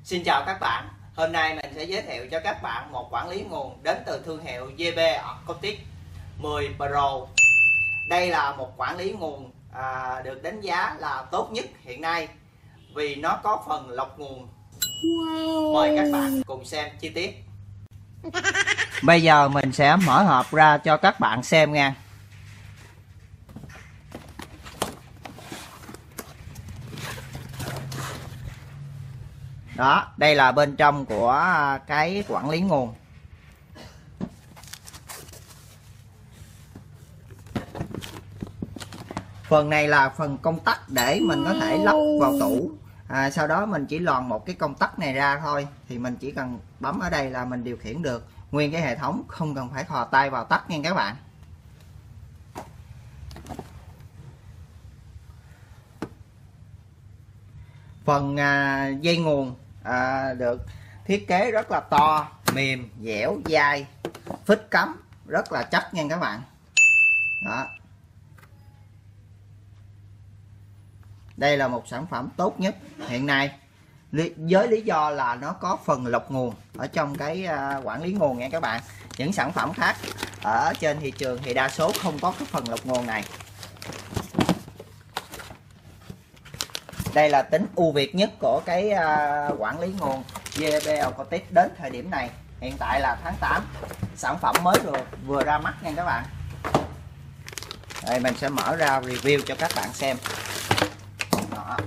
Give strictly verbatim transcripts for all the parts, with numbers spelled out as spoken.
Xin chào các bạn, hôm nay mình sẽ giới thiệu cho các bạn một quản lý nguồn đến từ thương hiệu giê bê Acoustic mười Pro. Đây là một quản lý nguồn à, được đánh giá là tốt nhất hiện nay vì nó có phần lọc nguồn. Mời các bạn cùng xem chi tiết. Bây giờ mình sẽ mở hộp ra cho các bạn xem nha. Đó, đây là bên trong của cái quản lý nguồn. Phần này là phần công tắc để mình có thể lắp vào tủ. À, sau đó mình chỉ lòn một cái công tắc này ra thôi, thì mình chỉ cần bấm ở đây là mình điều khiển được. Nguyên cái hệ thống không cần phải thò tay vào tắt nha các bạn. Phần à, dây nguồn à, được thiết kế rất là to, mềm, dẻo, dai, phích cắm rất là chắc nha các bạn. Đó. Đây là một sản phẩm tốt nhất hiện nay với lý do là nó có phần lọc nguồn ở trong cái quản lý nguồn nha các bạn. Những sản phẩm khác ở trên thị trường thì đa số không có cái phần lọc nguồn này. Đây là tính ưu việt nhất của cái quản lý nguồn giê bê Acoustic đến thời điểm này. Hiện tại là tháng tám, sản phẩm mới vừa, vừa ra mắt nha các bạn. Đây mình sẽ mở ra review cho các bạn xem. Đó.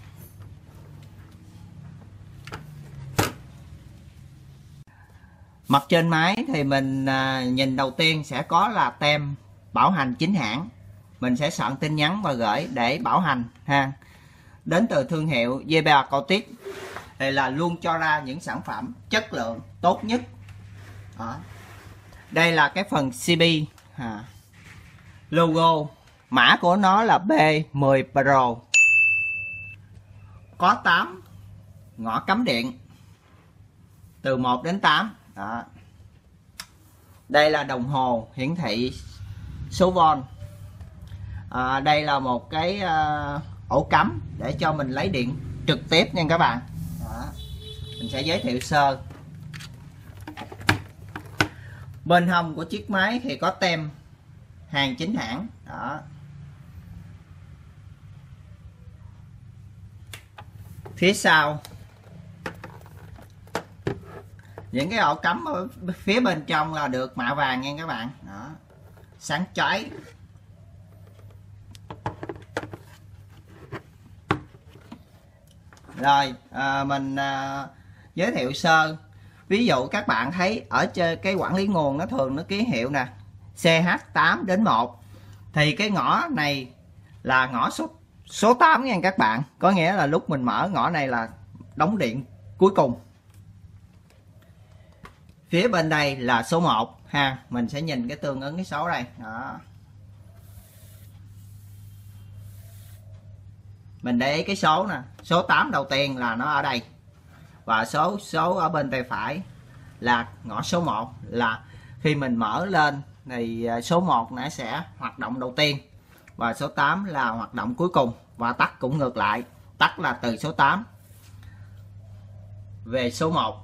Mặt trên máy thì mình à, nhìn đầu tiên sẽ có là tem bảo hành chính hãng. Mình sẽ soạn tin nhắn và gửi để bảo hành ha. Đến từ thương hiệu giê bê Acoustic thì là luôn cho ra những sản phẩm chất lượng tốt nhất. Đó. Đây là cái phần xê bê à. Logo, mã của nó là B mười Pro. Có tám ngõ cắm điện từ một đến tám. Đó. Đây là đồng hồ hiển thị số volt. À, đây là một cái uh, ổ cắm để cho mình lấy điện trực tiếp nha các bạn. Đó. Mình sẽ giới thiệu sơ. Bên hông của chiếc máy thì có tem hàng chính hãng. Đó. Phía sau những cái ổ cắm ở phía bên trong là được mạ vàng nha các bạn. Đó. Sáng chói. Rồi à, mình à, giới thiệu sơ. Ví dụ các bạn thấy ở trên cái quản lý nguồn nó thường nó ký hiệu nè C H tám đến một, thì cái ngõ này là ngõ số số tám nha các bạn. Có nghĩa là lúc mình mở ngõ này là đóng điện cuối cùng. Phía bên đây là số một ha. Mình sẽ nhìn cái tương ứng cái số đây. Đó. Mình để ý cái số nè, số tám đầu tiên là nó ở đây. Và số số ở bên tay phải là ngõ số một, là khi mình mở lên thì số một nó sẽ hoạt động đầu tiên và số tám là hoạt động cuối cùng, và tắt cũng ngược lại, tắt là từ số tám về số một.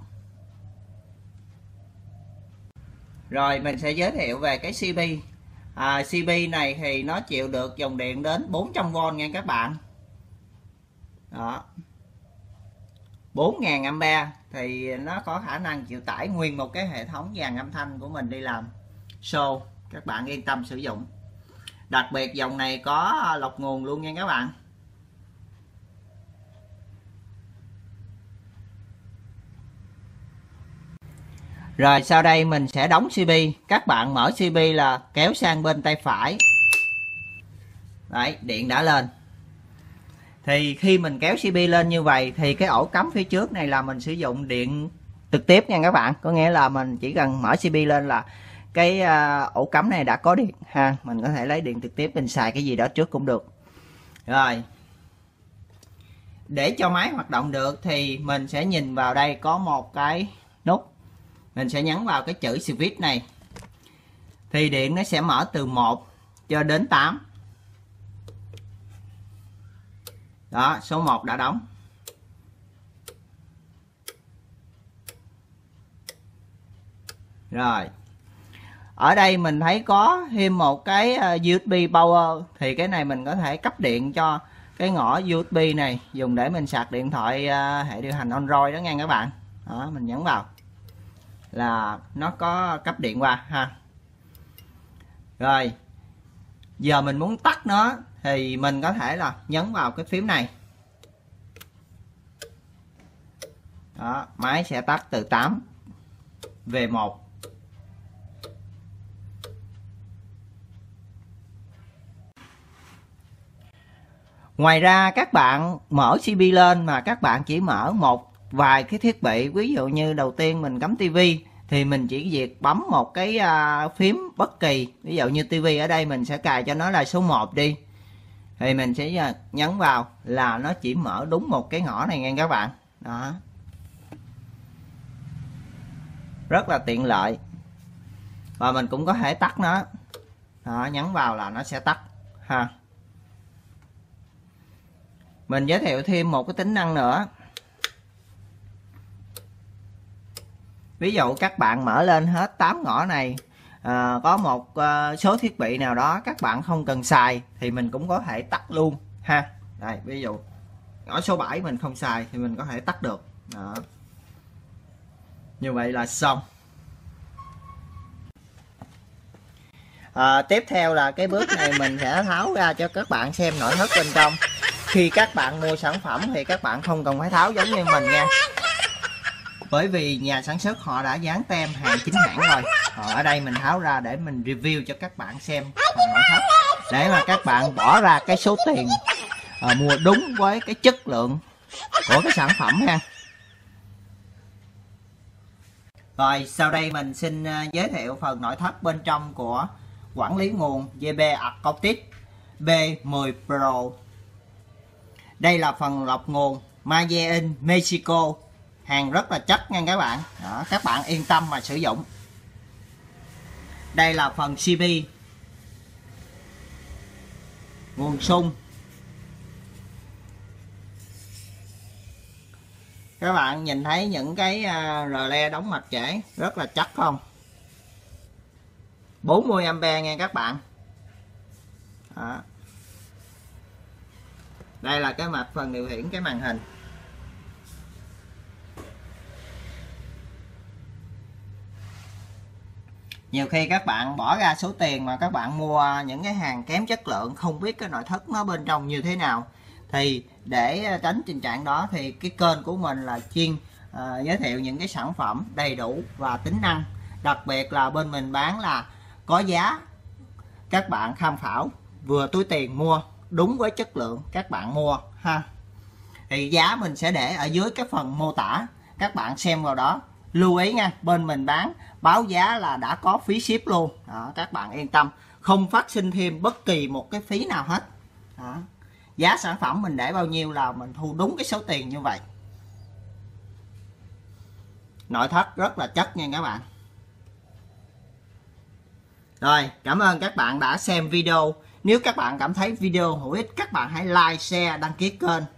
Rồi mình sẽ giới thiệu về cái xê bê. à, xê bê này thì nó chịu được dòng điện đến bốn trăm vôn nha các bạn. Đó. bốn nghìn am pe thì nó có khả năng chịu tải nguyên một cái hệ thống dàn âm thanh của mình đi làm show. Các bạn yên tâm sử dụng. Đặc biệt dòng này có lọc nguồn luôn nha các bạn. Rồi sau đây mình sẽ đóng xê bê. Các bạn mở xê bê là kéo sang bên tay phải. Đấy, điện đã lên. Thì khi mình kéo xê bê lên như vậy thì cái ổ cắm phía trước này là mình sử dụng điện trực tiếp nha các bạn. Có nghĩa là mình chỉ cần mở xê bê lên là cái uh, ổ cắm này đã có điện ha. Mình có thể lấy điện trực tiếp, mình xài cái gì đó trước cũng được. Rồi. Để cho máy hoạt động được thì mình sẽ nhìn vào đây có một cái nút. Mình sẽ nhấn vào cái chữ switch này. Thì điện nó sẽ mở từ một cho đến tám. Đó, số một đã đóng. Rồi ở đây mình thấy có thêm một cái u ét bê power, thì cái này mình có thể cấp điện cho cái ngõ u ét bê này, dùng để mình sạc điện thoại hệ điều hành Android đó nha các bạn. Đó, mình nhấn vào là nó có cấp điện qua ha. Rồi giờ mình muốn tắt nó thì mình có thể là nhấn vào cái phím này. Đó, máy sẽ tắt từ tám về một. Ngoài ra các bạn mở xê pê lên mà các bạn chỉ mở một vài cái thiết bị, ví dụ như đầu tiên mình cắm tivi thì mình chỉ việc bấm một cái uh, phím bất kỳ, ví dụ như tivi ở đây mình sẽ cài cho nó là số một đi, thì mình sẽ nhấn vào là nó chỉ mở đúng một cái ngõ này nha các bạn. Đó, rất là tiện lợi. Và mình cũng có thể tắt nó. Đó, nhấn vào là nó sẽ tắt ha. Mình giới thiệu thêm một cái tính năng nữa. Ví dụ các bạn mở lên hết tám ngõ này, à, có một uh, số thiết bị nào đó các bạn không cần xài thì mình cũng có thể tắt luôn ha. Đây, ví dụ ngõ số bảy mình không xài thì mình có thể tắt được. Đó, như vậy là xong. À, tiếp theo là cái bước này mình sẽ tháo ra cho các bạn xem nội thất bên trong. Khi các bạn mua sản phẩm thì các bạn không cần phải tháo giống như mình nha, bởi vì nhà sản xuất họ đã dán tem hàng chính hãng rồi. Họ ở đây mình tháo ra để mình review cho các bạn xem phần nội thất, để mà các bạn bỏ ra cái số tiền à, mua đúng với cái chất lượng của cái sản phẩm ha. Rồi sau đây mình xin giới thiệu phần nội thất bên trong của quản lý nguồn giê bê Acoustic B mười Pro. Đây là phần lọc nguồn Made in Mexico, hàng rất là chất nha các bạn. Đó, các bạn yên tâm mà sử dụng. Đây là phần xê pê, nguồn sung. Các bạn nhìn thấy những cái rờ le đóng mạch trễ rất là chắc không? bốn mươi am pe nha các bạn. Đó. Đây là cái mạch phần điều khiển cái màn hình. Nhiều khi các bạn bỏ ra số tiền mà các bạn mua những cái hàng kém chất lượng, không biết cái nội thất nó bên trong như thế nào, thì để tránh tình trạng đó thì cái kênh của mình là chuyên uh, giới thiệu những cái sản phẩm đầy đủ và tính năng. Đặc biệt là bên mình bán là có giá, các bạn tham khảo vừa túi tiền mua đúng với chất lượng các bạn mua ha. Thì giá mình sẽ để ở dưới cái phần mô tả, các bạn xem vào đó. Lưu ý nha, bên mình bán báo giá là đã có phí ship luôn. Đó, các bạn yên tâm, không phát sinh thêm bất kỳ một cái phí nào hết. Đó, giá sản phẩm mình để bao nhiêu là mình thu đúng cái số tiền như vậy. Nội thất rất là chất nha các bạn. Rồi, cảm ơn các bạn đã xem video. Nếu các bạn cảm thấy video hữu ích, các bạn hãy like, share, đăng ký kênh